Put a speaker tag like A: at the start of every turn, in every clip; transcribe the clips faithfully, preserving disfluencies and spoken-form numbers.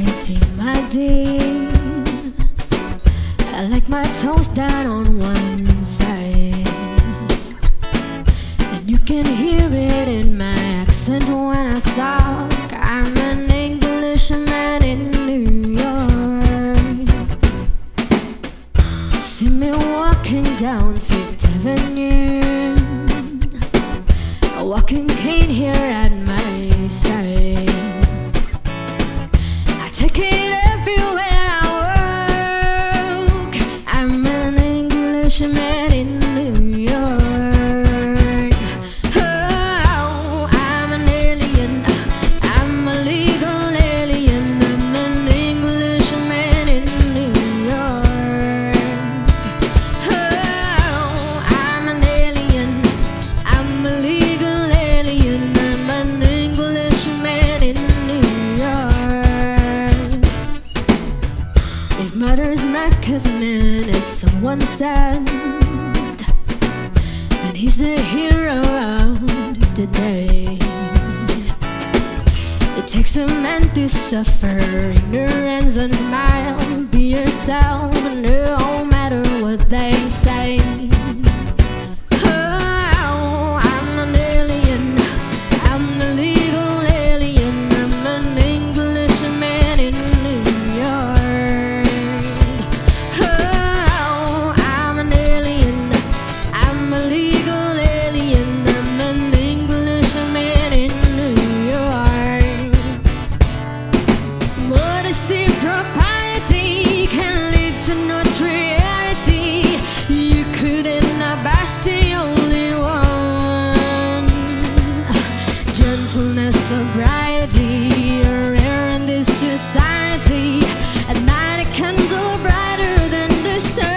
A: society, my dear. I like my toes down on one side, and you can hear it in my accent when I talk. I'm an Englishman in New York. See me walking down Fifth Avenue, a walking cane here at my side. I take it everywhere I walk. I'm an Englishman in New York. Oh, I'm an alien. I'm a legal alien. I'm an Englishman in New York. Oh, I'm an alien. I'm a legal alien. I'm an Englishman in New York. If murder's my cousin, as someone said, then he's the hero of the day. It takes a man to suffer ignorance and smile. Be yourself, no matter what they say. Oh, I'm an alien. I'm a legal alien. I'm an Englishman in New York. Oh, I'm an alien. I'm a legal alien. I'm an Englishman in New York. Modesty, propriety can lead to notoriety. You couldn't have asked the only one. Gentleness, sobriety are rare in this society. At night it can go brighter than the sun.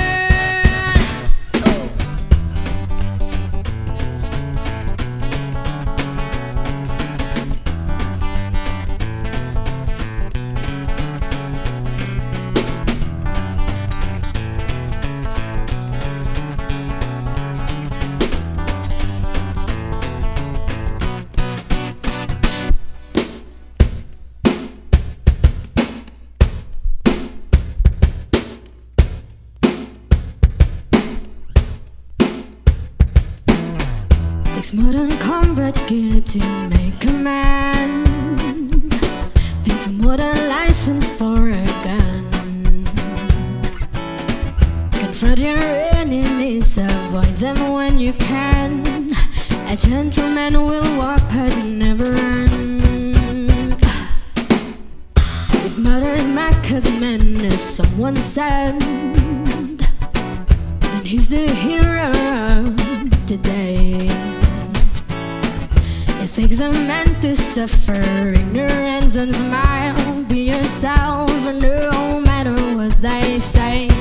A: Takes modern combat gear to make a man. Takes a modern license for a gun. Confront your enemies, avoid them when you can. A gentleman will walk but never run. If murder's my cousin, as someone said, then he's the hero of the day. It takes a man to suffer ignorance and smile. Be yourself, no matter what they say.